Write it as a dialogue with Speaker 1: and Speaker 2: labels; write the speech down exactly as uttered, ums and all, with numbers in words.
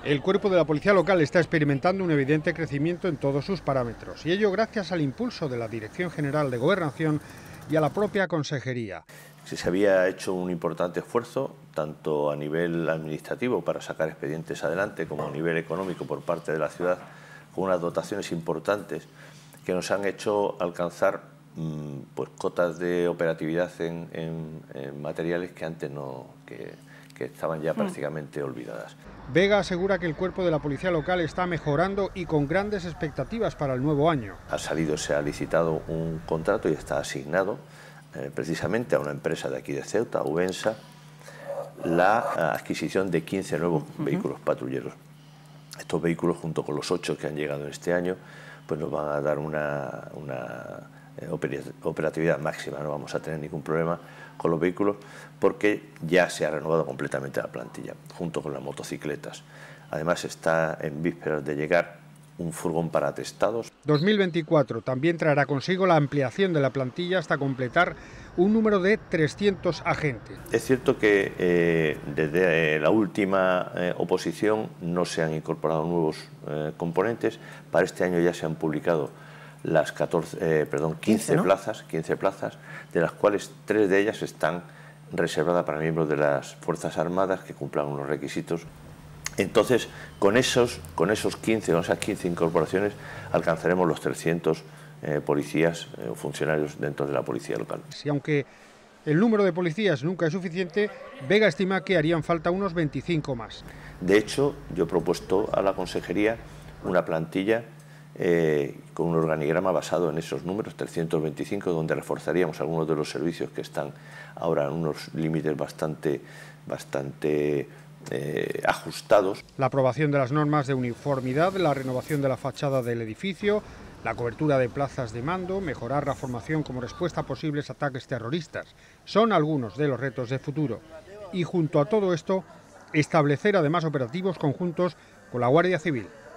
Speaker 1: El cuerpo de la policía local está experimentando un evidente crecimiento en todos sus parámetros, y ello gracias al impulso de la Dirección General de Gobernación y a la propia Consejería.
Speaker 2: Se había hecho un importante esfuerzo, tanto a nivel administrativo para sacar expedientes adelante, como a nivel económico por parte de la ciudad, con unas dotaciones importantes que nos han hecho alcanzar mmm, pues, cotas de operatividad en, en, en materiales que antes no, que, que estaban ya prácticamente olvidadas.
Speaker 1: Vega asegura que el cuerpo de la policía local está mejorando y con grandes expectativas para el nuevo año.
Speaker 2: Ha salido, se ha licitado un contrato y está asignado eh, precisamente a una empresa de aquí de Ceuta, Ubensa, la adquisición de quince nuevos uh-huh. vehículos patrulleros. Estos vehículos, junto con los ocho que han llegado en este año, pues nos van a dar una, una eh, operatividad máxima. No vamos a tener ningún problema con los vehículos porque ya se ha renovado completamente la plantilla, junto con las motocicletas. Además está en vísperas de llegar un furgón para atestados.
Speaker 1: dos mil veinticuatro también traerá consigo la ampliación de la plantilla hasta completar un número de trescientos agentes.
Speaker 2: Es cierto que eh, desde eh, la última eh, oposición no se han incorporado nuevos eh, componentes. Para este año ya se han publicado las catorce, eh, perdón, quince, ¿no? plazas, quince plazas, de las cuales tres de ellas están reservadas para miembros de las Fuerzas Armadas que cumplan unos requisitos. Entonces, con esos, con esos quince, con esas quince incorporaciones, alcanzaremos los trescientos eh, policías o eh, funcionarios dentro de la policía local.
Speaker 1: Y aunque el número de policías nunca es suficiente, Vega estima que harían falta unos veinticinco más.
Speaker 2: De hecho, yo he propuesto a la Consejería una plantilla eh, con un organigrama basado en esos números, trescientos veinticinco, donde reforzaríamos algunos de los servicios que están ahora en unos límites bastante, bastante Eh, ajustados.
Speaker 1: La aprobación de las normas de uniformidad, la renovación de la fachada del edificio, la cobertura de plazas de mando, mejorar la formación como respuesta a posibles ataques terroristas, son algunos de los retos de futuro. Y junto a todo esto, establecer además operativos conjuntos con la Guardia Civil.